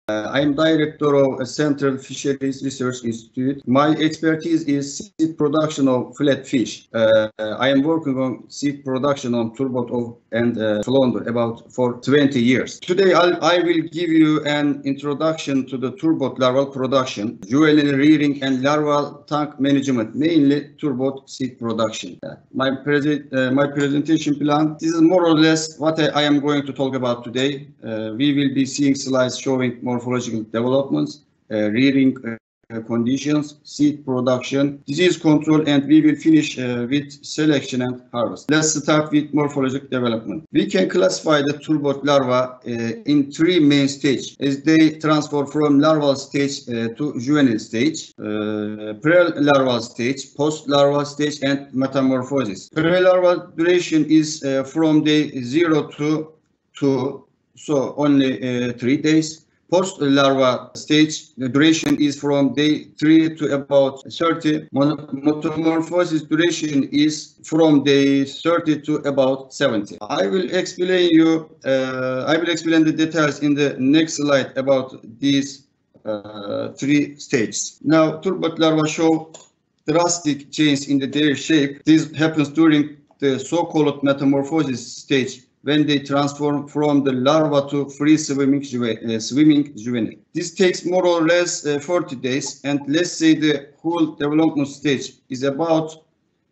I am director of a Central Fisheries Research Institute. My expertise is seed production of flatfish. I am working on seed production on turbot and flounder about for 20 years. Today I will give you an introduction to the turbot larval production, juvenile rearing and larval tank management, mainly turbot seed production. My presentation plan, this is more or less what I am going to talk about today. We will be seeing slides showing morphological developments, rearing conditions, seed production, disease control, and we will finish with selection and harvest. Let's start with morphological development. We can classify the turbot larva in three main stages as they transfer from larval stage to juvenile stage, pre-larval stage, post-larval stage, and metamorphosis. Pre-larval duration is from day 0 to 2, so only 3 days. Post-larva stage, the duration is from day 3 to about 30. Metamorphosis duration is from day 30 to about 70. I will explain the details in the next slide about these 3 stages. Now, turbot larvae show drastic change in their shape. This happens during the so-called metamorphosis stage, when they transform from the larva to free swimming juvenile. This takes more or less 40 days, and let's say the whole development stage is about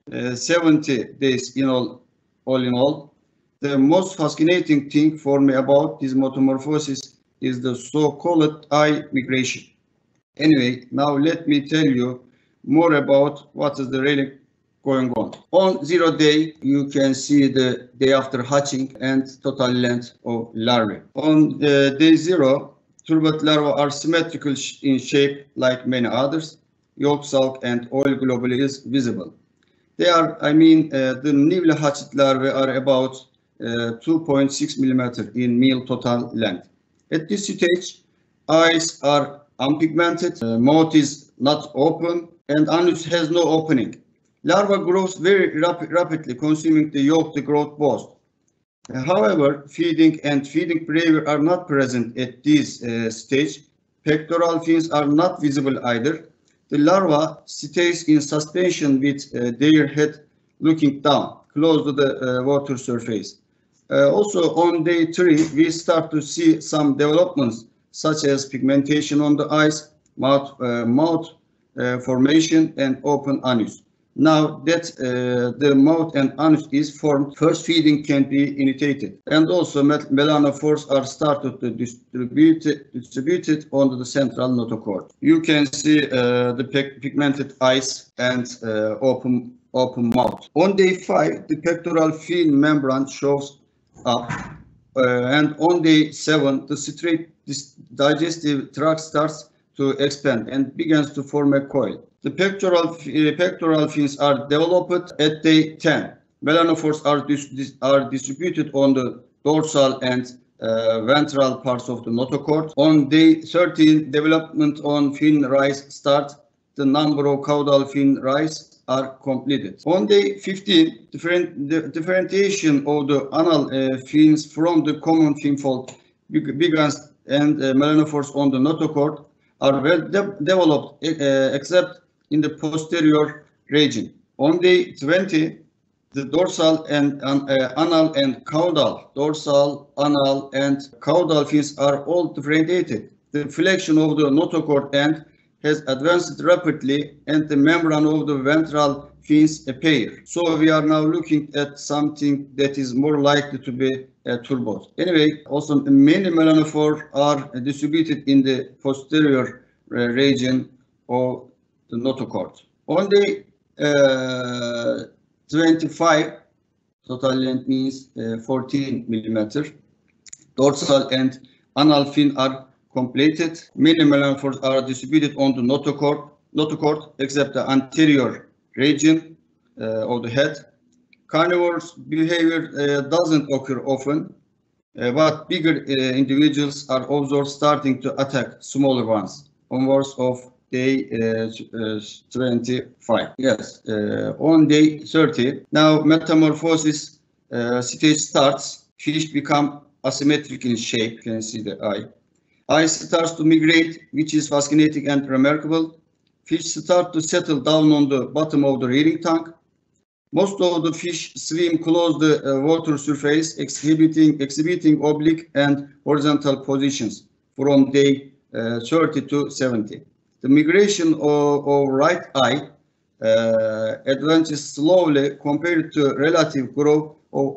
70 days in all in all. The most fascinating thing for me about this metamorphosis is the so-called eye migration. Anyway, now let me tell you more about what is the really going on. On 0 day, you can see the day after hatching and total length of larvae. On day 0, turbot larvae are symmetrical in shape like many others. Yolk sac and oil globule is visible. They are, the newly hatched larvae are about 2.6 mm in mean total length. At this stage, eyes are unpigmented, mouth is not open, and anus has no opening. Larva grows very rapidly, consuming the yolk to growth boost. However, feeding behavior are not present at this stage. Pectoral fins are not visible either. The larva stays in suspension with their head looking down, close to the water surface. Also, on day 3, we start to see some developments, such as pigmentation on the eyes, mouth formation, and open anus. Now that the mouth and anus is formed, first feeding can be initiated, and also melanophores are started to distributed onto the central notochord. You can see the pigmented eyes and open mouth. On day 5, the pectoral fin membrane shows up, and on day 7, this digestive tract starts to expand and begins to form a coil. The pectoral fins are developed at day 10. Melanophores are distributed on the dorsal and ventral parts of the notochord. On day 13, development on fin rise starts. The number of caudal fin rise are completed. On day 15, differentiation of the anal fins from the common fin fold begins, and melanophores on the notochord are well developed, except in the posterior region. On day 20, the dorsal and anal and caudal fins are all differentiated. The flexion of the notochord end has advanced rapidly, and the membrane of the ventral fins appear. So we are now looking at something that is more likely to be a turbot. Anyway, also many melanophores are distributed in the posterior region of the notochord. On day 25, total length means 14 mm. Dorsal and anal fin are completed. Many melanophores are distributed on the notochord, except the anterior region of the head. Carnivorous behavior doesn't occur often, but bigger individuals are observed starting to attack smaller ones onwards of day 25. Yes, on day 30, now metamorphosis stage starts. Fish become asymmetric in shape. You can see the eye. Ice starts to migrate, which is fascinating and remarkable. Fish start to settle down on the bottom of the rearing tank. Most of the fish swim close the water surface, exhibiting oblique and horizontal positions from day 30 to 70. The migration of right eye advances slowly compared to relative growth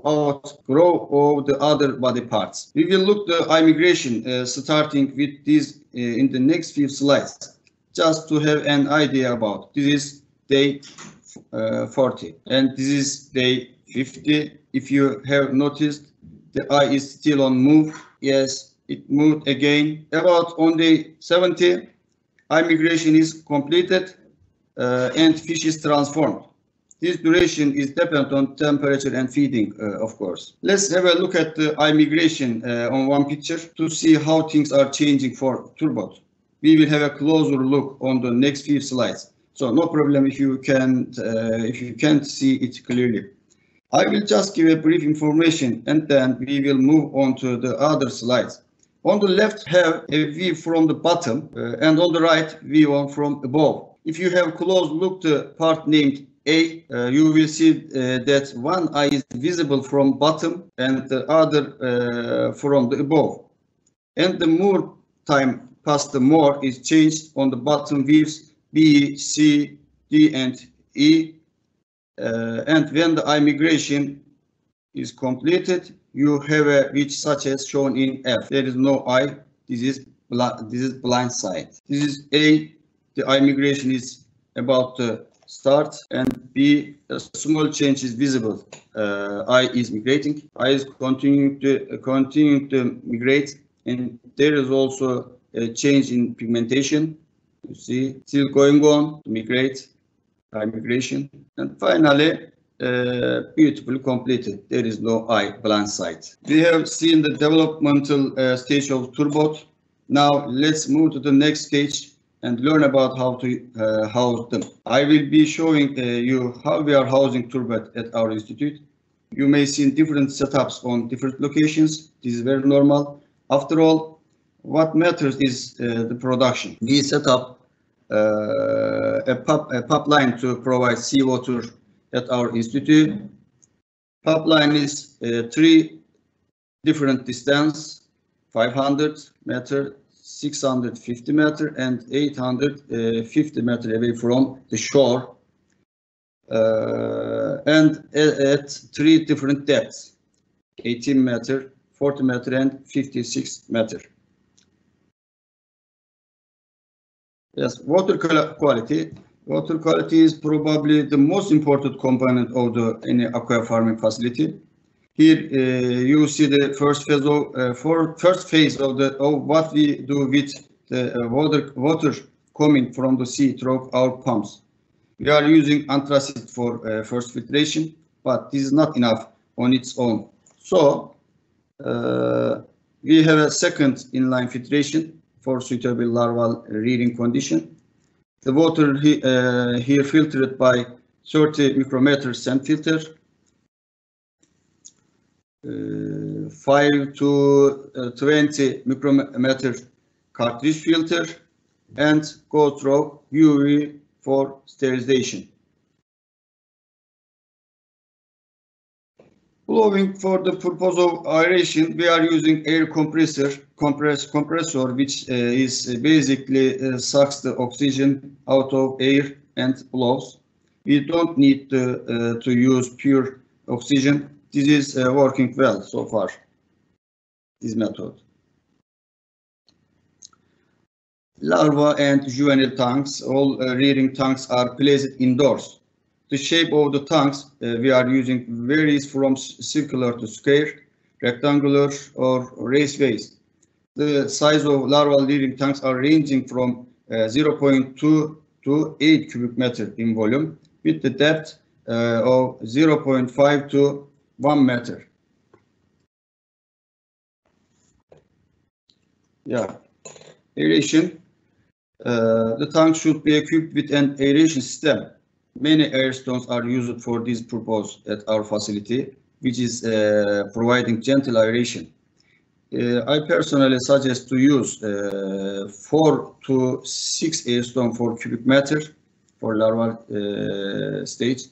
of the other body parts. We will look the eye migration starting with this in the next few slides, just to have an idea about. This is day 40 and this is day 50. If you have noticed, the eye is still on move. Yes, it moved again. About on day 70, eye migration is completed and fish is transformed. This duration is dependent on temperature and feeding, of course. Let's have a look at the eye migration on one picture to see how things are changing for turbot. We will have a closer look on the next few slides. So no problem if you can't see it clearly. I will just give a brief information and then we will move on to the other slides. On the left have a view from the bottom and on the right view from above. If you have close look to part named A, you will see that one eye is visible from bottom and the other from the above. And the more time past, the more is changed on the bottom views B, C, D, and E. And when the eye migration is completed, you have a which such as shown in F. There is no eye. This is blind side. This is A. The eye migration is about to start, and B, a small change is visible. Eye is migrating. Eye is continuing to migrate, and there is also a change in pigmentation. You see, still going on to migrate. Eye migration, and finally beautifully completed. There is no eye, blind side. We have seen the developmental stage of turbot. Now let's move to the next stage and learn about how to house them. I will be showing you how we are housing turbot at our institute. You may see different setups on different locations. This is very normal. After all, what matters is the production. We set up a pipeline to provide seawater at our institute. Pipeline is 3 different distance: 500 meter, 650 meter, and 850 meter away from the shore, and at 3 different depths: 18 meter, 40 meter, and 56 meter. Yes, water quality. Water quality is probably the most important component of any aqua farming facility. Here you see the first phase of what we do with the water coming from the sea through our pumps. We are using anthracite for first filtration, but this is not enough on its own. So we have a second inline filtration for suitable larval rearing condition. The water here filtered by 30 micrometer sand filter, 5 to 20 micrometer cartridge filter, and go through UV for sterilization. Blowing for the purpose of aeration, we are using air compressor, which is basically sucks the oxygen out of air and blows. We don't need to use pure oxygen. This is working well so far, this method. Larva and juvenile tanks, all rearing tanks are placed indoors. The shape of the tanks we are using varies from circular to square, rectangular, or raceways. The size of larval rearing tanks are ranging from 0.2 to 8 cubic meter in volume, with the depth of 0.5 to 1 meter. Yeah, aeration. The tank should be equipped with an aeration system. Many air stones are used for this purpose at our facility, which is providing gentle aeration. I personally suggest to use 4 to 6 airstone for cubic meter for larval stage.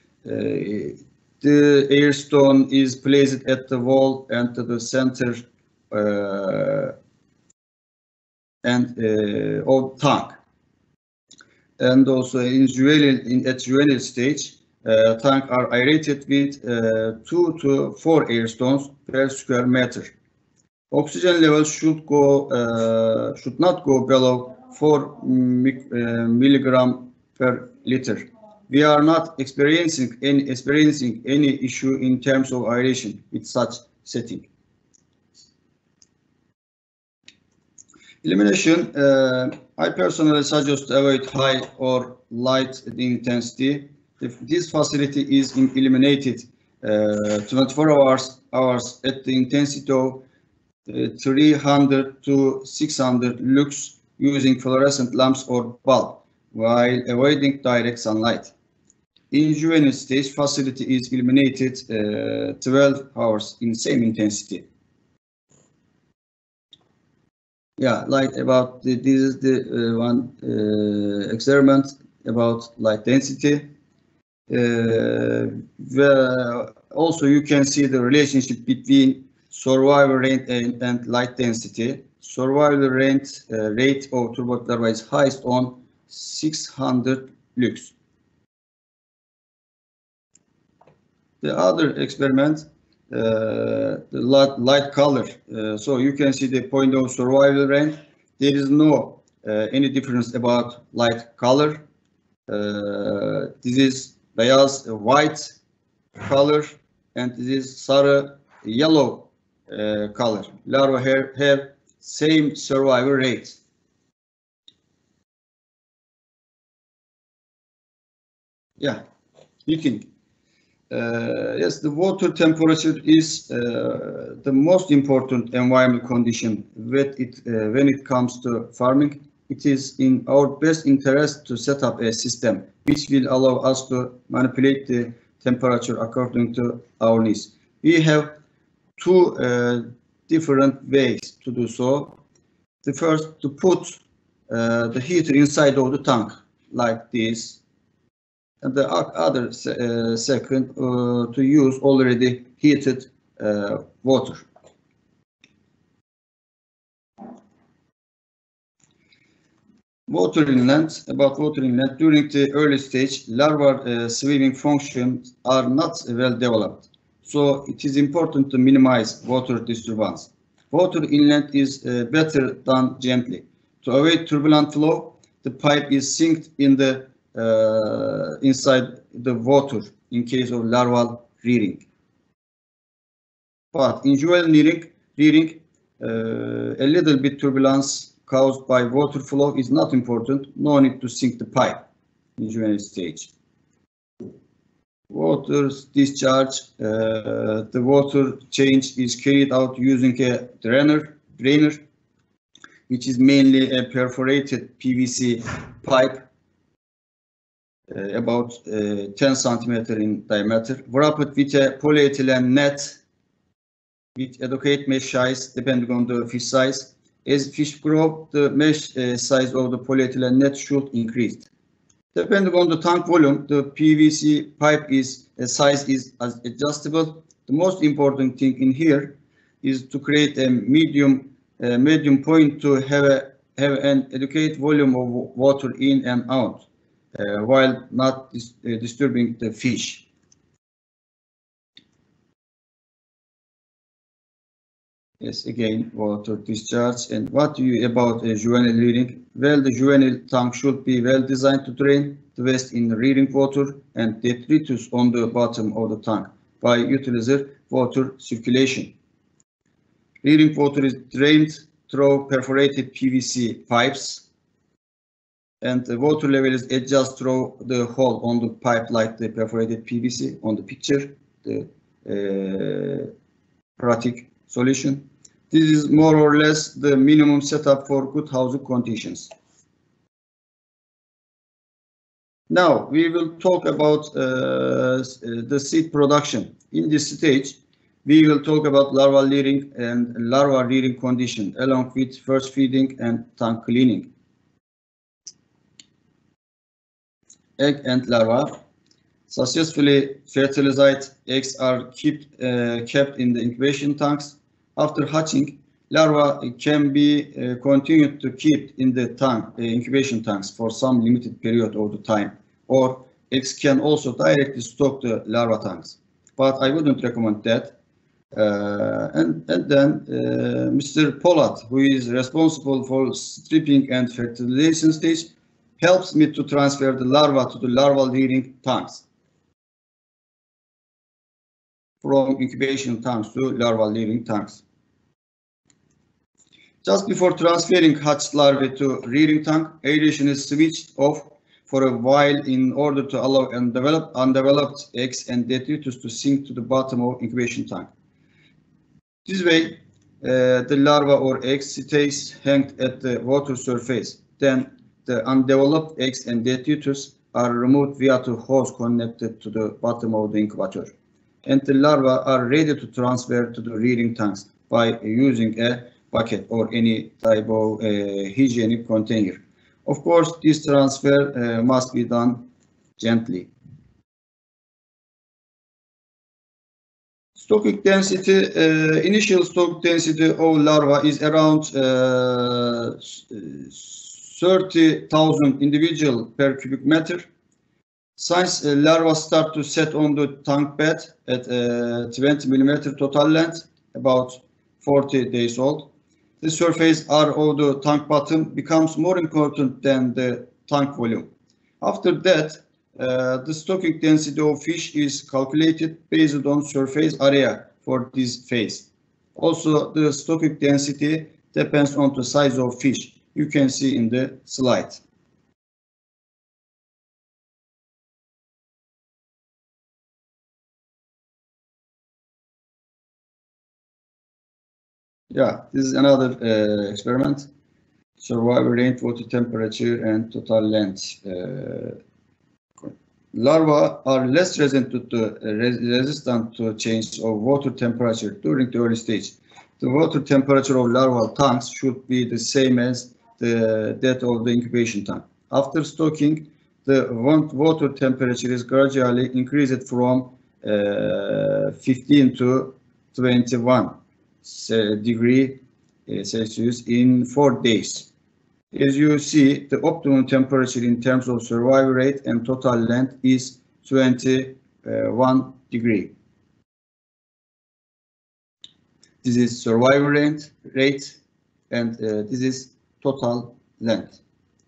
The airstone is placed at the wall and to the center of tank. And also at juvenile stage, tank are aerated with 2 to 4 airstones per square meter. Oxygen level should not go below 4 milligram per liter. We are not experiencing any issue in terms of aeration with such setting. Illumination, I personally suggest to avoid high or light intensity. This facility is illuminated 24 hours at the intensity of 300 to 600 lux using fluorescent lamps or bulb while avoiding direct sunlight. In juvenile stage, facility is illuminated 12 hours in same intensity. Yeah, like about this is the one experiment about light density. Also, you can see the relationship between survival rate and light density. Survival rate of turbot larva is highest on 600 lux. The other experiment, the light color. So you can see the point of survival rate. There is no any difference about light color. This is beyaz white color, and this is sarı yellow color. Larvae have same survival rate. Yeah, heating. Yes, the water temperature is the most important environmental condition when it comes to farming. It is in our best interest to set up a system which will allow us to manipulate the temperature according to our needs. We have two different ways to do so. The first, to put the heater inside of the tank like this. And the other second, to use already heated water. Water inlet, during the early stage, larval swimming functions are not well developed. So it is important to minimize water disturbance. Water inlet is better done gently. To avoid turbulent flow, the pipe is sinked in the inside the water in case of larval rearing. But in juvenile rearing, a little bit turbulence caused by water flow is not important. No need to sink the pipe in juvenile stage. Water discharge, the water change is carried out using a drainer, which is mainly a perforated PVC pipe. About 10 centimeter in diameter, wrapped with a polyethylene net with adequate mesh size depending on the fish size. As fish grow, the mesh size of the polyethylene net should increase. Depending on the tank volume, the PVC pipe size is adjustable. The most important thing in here is to create a medium point to have an adequate volume of water in and out. While not disturbing the fish. Yes, again, water discharge. And what do you about juvenile rearing? Well, the juvenile tank should be well designed to drain the waste in rearing water and detritus on the bottom of the tank by utilizing water circulation. Rearing water is drained through perforated PVC pipes, and the water level is adjusted through the hole on the pipe like the perforated PVC on the picture, the pratic solution. This is more or less the minimum setup for good housing conditions. Now we will talk about the seed production. In this stage, We will talk about larval rearing and larval rearing condition along with first feeding and tank cleaning. Egg and larva. Successfully fertilized eggs are kept in the incubation tanks. After hatching, larvae can be continued to keep in the incubation tanks for some limited period of the time, or eggs can also directly stock the larva tanks. But I wouldn't recommend that. And then Mr. Polat, who is responsible for stripping and fertilization stage, helps me to transfer the larva to the larval rearing tanks. From incubation tanks to larval rearing tanks. Just before transferring hatched larvae to rearing tank, aeration is switched off for a while in order to allow undeveloped eggs and detritus to sink to the bottom of incubation tank. This way, the larva or egg stays hanged at the water surface. Then the undeveloped eggs and detritus are removed via the hose connected to the bottom of the incubator. And the larvae are ready to transfer to the rearing tanks by using a bucket or any type of hygienic container. Of course, this transfer must be done gently. Stocking density, initial stock density of larva is around 30,000 individual per cubic meter. Since larvae start to set on the tank bed at 20 mm total length, about 40 days old, the surface area of the tank bottom becomes more important than the tank volume. After that, the stocking density of fish is calculated based on surface area for this phase. Also, the stocking density depends on the size of fish. You can see in the slide. Yeah, this is another experiment. Survival range, water temperature, and total length. Larvae are less resistant to change of water temperature during the early stage. The water temperature of larval tanks should be the same as that of the incubation tank. After stocking, the water temperature is gradually increased from 15 to 21 degrees Celsius in 4 days. As you see, the optimum temperature in terms of survival rate and total length is 21 degrees. This is survival rate and this is total length.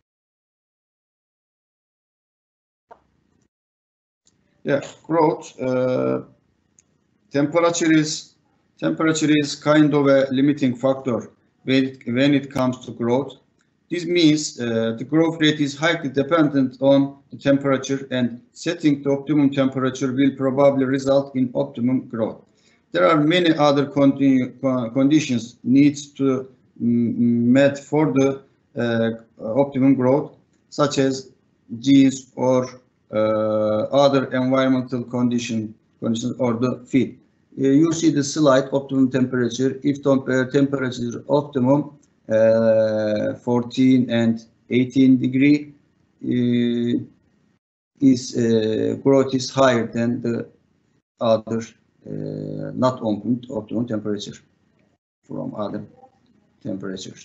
Yeah, growth. Temperature is kind of a limiting factor when it comes to growth. This means the growth rate is highly dependent on the temperature, and setting the optimum temperature will probably result in optimum growth. There are many other conditions needs to met for the optimum growth, such as genes or other environmental conditions or the feed. You see the slide optimum temperature. If temperature is optimum 14 and 18 degree, growth is higher than the other not optimum temperature from other temperatures.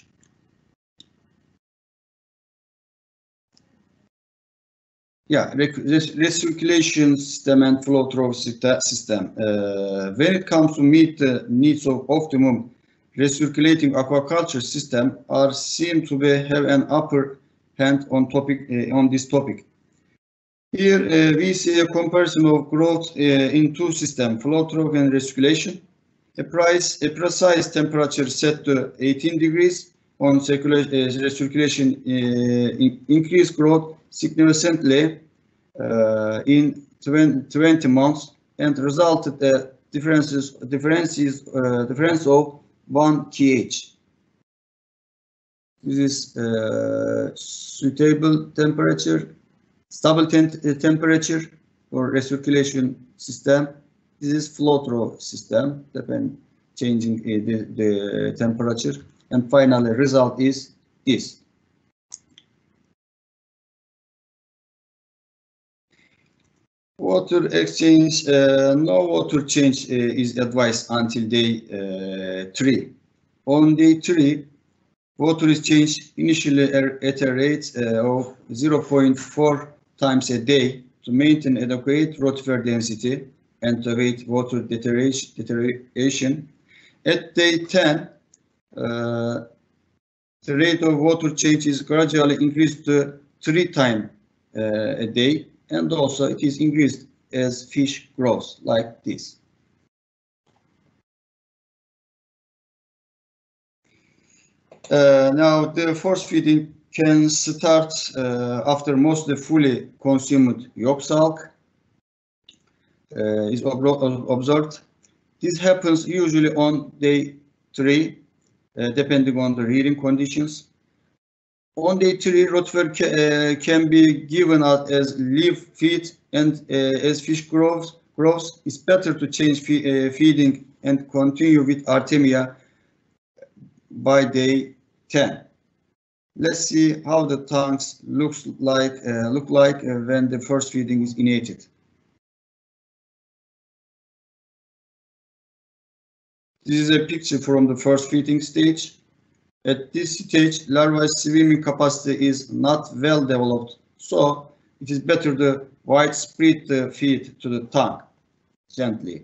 Yeah, recirculation system and flow through system. When it comes to meet the needs of optimum recirculating aquaculture system, are seen to have an upper hand on this topic. Here we see a comparison of growth in two systems, flow through and recirculation. A precise temperature set to 18 degrees on recirculation increased growth significantly in 20 months and resulted a difference of 1 kH. This is stable temperature for recirculation system, This is flow through system, changing the temperature. And finally, result is this. Water exchange, no water change is advised until day 3. On day 3, water is changed initially at a rate of 0.4 times a day to maintain adequate rotifer density and to avoid water deterioration. At day 10, the rate of water change is gradually increased to 3 times a day, and also it is increased as fish grows, like this. Now the force feeding can start after mostly fully consumed yolk sulk is observed. This happens usually on day 3, depending on the rearing conditions. On day 3, rotifer can be given out as live feed, and as fish grows, it's better to change feeding and continue with Artemia by day 10. Let's see how the tanks look like when the first feeding is initiated. This is a picture from the first feeding stage. At this stage, larvae swimming capacity is not well developed, so it is better to widespread the feed to the tank gently.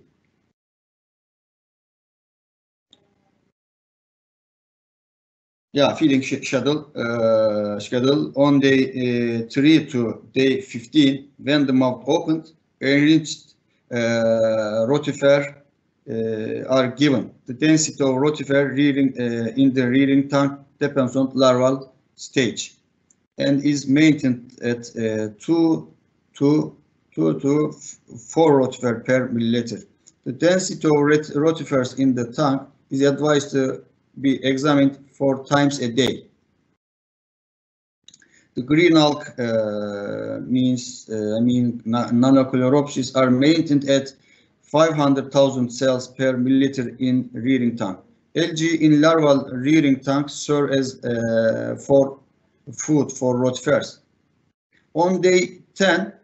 Yeah, feeding schedule on day 3 to day 15, when the mouth opened, enriched rotifer are given. The density of rotifer rearing in the rearing tank depends on larval stage and is maintained at 2 to 4 rotifer per milliliter. The density of rotifers in the tank is advised to be examined 4 times a day. The green alg Nanochloropsis are maintained at 500,000 cells per milliliter in rearing tank. Algae in larval rearing tanks serve as for food for rotifers. On day 10,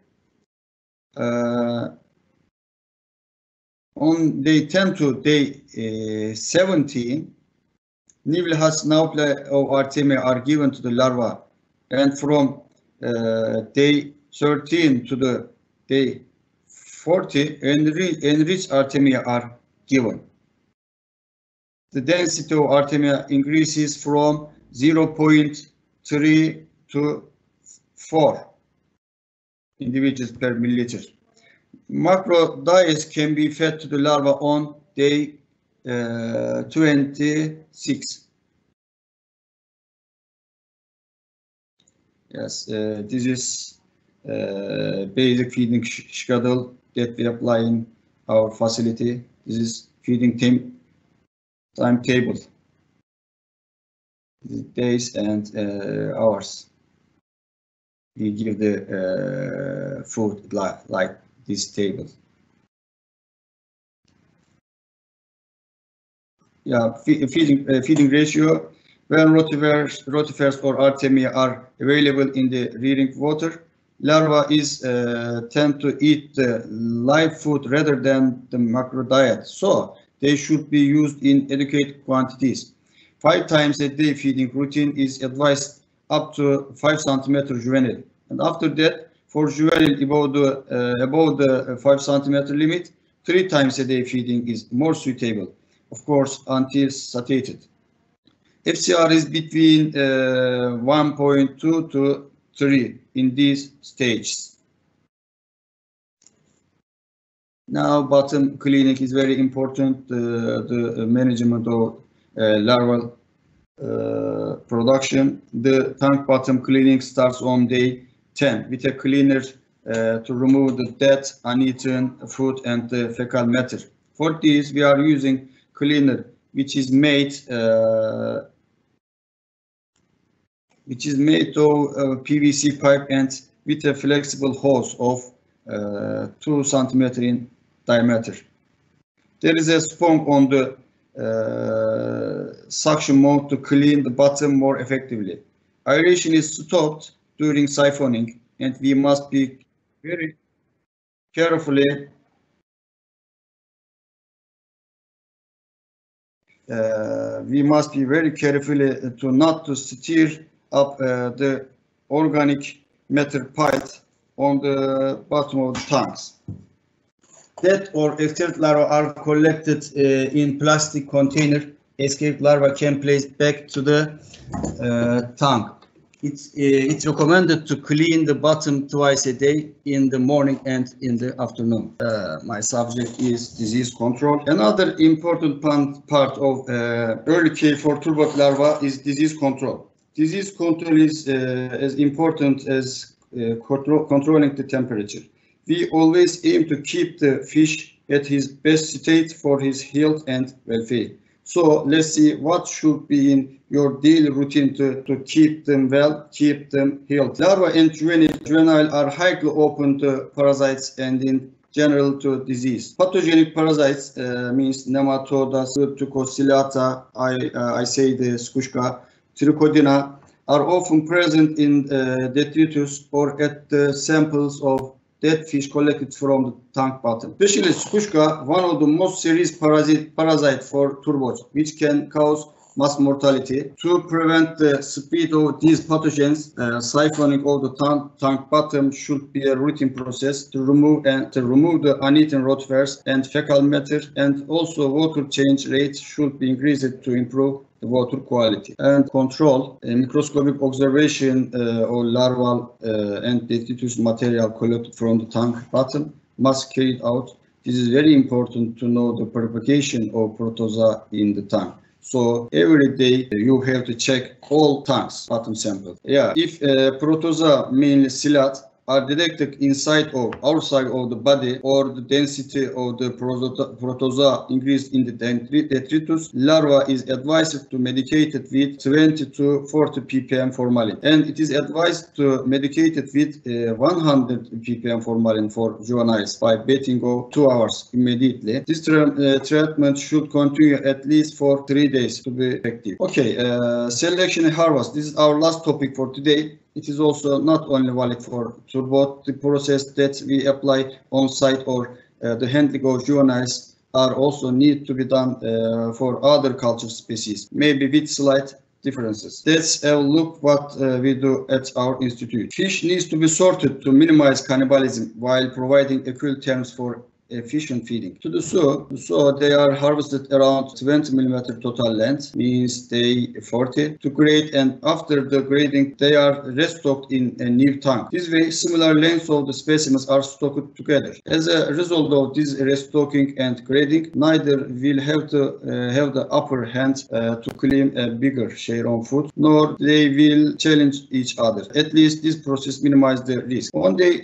to day 17, Nivelle nauple of Artemia are given to the larva, and from day 13 to the day 40, enriched Artemia are given. The density of Artemia increases from 0.3 to 4 individuals per milliliter. Macro diets can be fed to the larva on day 26. Yes, this is basic feeding schedule that we apply in our facility. This is feeding timetable, days and hours. We give the food like this table. Yeah, feeding ratio. When rotifers or Artemia are available in the rearing water, larva tend to eat the live food rather than the macro diet, so they should be used in adequate quantities. 5 times a day feeding routine is advised up to 5 centimeter juvenile, and after that, for juvenile above the 5 centimeter limit, 3 times a day feeding is more suitable, of course, until satiated. FCR is between 1.2 to 3 in these stages. Now, bottom cleaning is very important. The management of larval production. The tank bottom cleaning starts on day 10 with a cleaner to remove the dead, uneaten food and the fecal matter. For this, we are using cleaner which is made of PVC pipe and with a flexible hose of 2 centimeters in diameter. There is a sponge on the suction mouth to clean the bottom more effectively. Aeration is stopped during siphoning, and we must be very carefully to not to stir up the organic matter pile on the bottom of the tanks. Dead or escaped larvae are collected in plastic container. Escaped larvae can place back to the tank. It's recommended to clean the bottom twice a day, in the morning and in the afternoon. My subject is disease control. Another important part of early care for turbot larvae is disease control. Disease control is as important as controlling the temperature. We always aim to keep the fish at his best state for his health and welfare. So let's see what should be in your daily routine to keep them well, keep them healthy. Larvae and juvenile are highly open to parasites and in general to disease. Pathogenic parasites means nematoda, Tucociliata, I say the Skushka, Trichodina, are often present in detritus or at the samples of dead fish collected from the tank bottom. Especially Skushka, one of the most serious parasite for turbots, which can cause mass mortality. To prevent the spread of these pathogens, siphoning of the tank bottom should be a routine process to remove the uneaten rotifers and fecal matter, and also water change rate should be increased to improve the water quality. And control, microscopic observation of larval and detritus material collected from the tank bottom must carried out. This is very important to know the propagation of protozoa in the tank. So every day you have to check all tanks bottom sample. Yeah, if protozoa, mainly psyllid, are detected inside or outside of the body, or the density of the protozoa increased in the detritus, larva is advised to medicate it with 20 to 40 ppm formalin, and it is advised to medicate it with 100 ppm formalin for juveniles by bedding of 2 hours immediately. This treatment should continue at least for 3 days to be effective. Okay, selection and harvest. This is our last topic for today. It is also not only valid for turbot. The process that we apply on site or the handling of juveniles are also need to be done for other culture species, maybe with slight differences. Let's have a look what we do at our institute. Fish needs to be sorted to minimize cannibalism while providing equal terms for efficient feeding. To the so they are harvested around 20 mm total length, means day 40 to grade, and after the grading they are restocked in a new tank. This way similar lengths of the specimens are stocked together. As a result of this restocking and grading, neither will have to have the upper hand to claim a bigger share on food, nor they will challenge each other. At least this process minimizes the risk. On day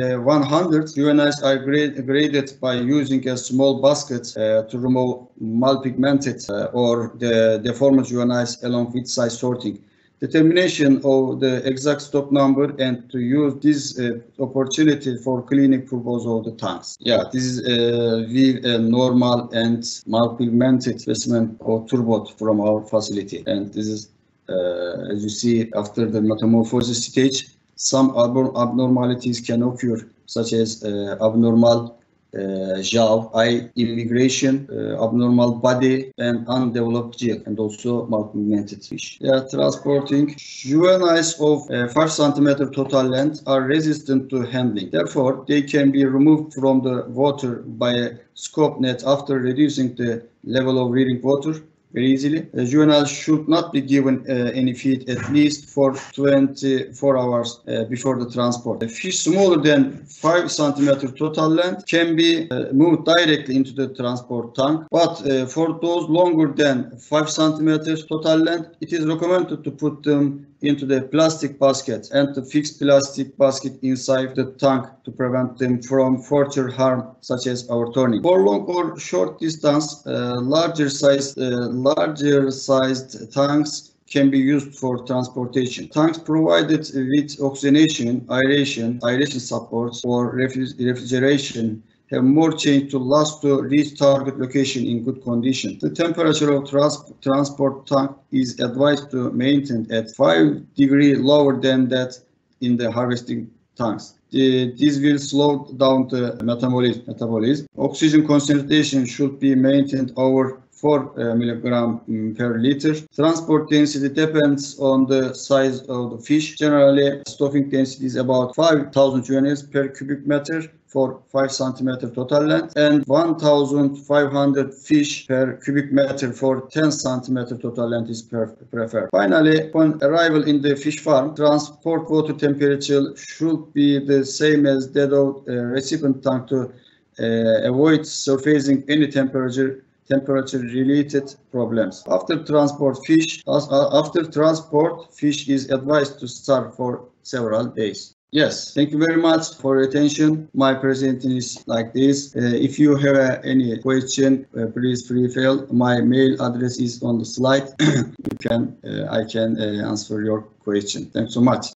100, juveniles are graded by using a small basket to remove malpigmented or the deformed juveniles along with size sorting. Determination of the exact stock number and to use this opportunity for cleaning purpose of the tanks. Yeah, this is a normal and malpigmented specimen of turbot from our facility, and this is as you see after the metamorphosis stage, some abnormalities can occur, such as abnormal jaw, eye immigration, abnormal body, and undeveloped gill, and also malpigmented fish. They are transporting. Juveniles of 5 cm total length are resistant to handling. Therefore, they can be removed from the water by a scope net after reducing the level of reading water very easily. The juveniles should not be given any feed at least for 24 hours before the transport. A fish smaller than 5 cm total length can be moved directly into the transport tank, but for those longer than 5 cm total length, it is recommended to put them into the plastic basket and to fix plastic basket inside the tank to prevent them from further harm, such as overturning. For long or short distance, larger sized tanks can be used for transportation. Tanks provided with oxygenation, aeration supports, or refrigeration have more change to last to reach target location in good condition. The temperature of transport tank is advised to maintain at 5 degrees lower than that in the harvesting tanks. This will slow down the metabolism. Oxygen concentration should be maintained over 4 milligram per liter. Transport density depends on the size of the fish. Generally, stocking density is about 5,000 units per cubic meter for 5 cm total length and 1,500 fish per cubic meter for 10 cm total length is preferred. Finally, upon arrival in the fish farm, transport water temperature should be the same as that of recipient tank to avoid surfacing any temperature-related problems. After transport, fish is advised to starve for several days. Yes, thank you very much for your attention. My presentation is like this. If you have any question, please feel. My mail address is on the slide. I can answer your question. Thanks so much.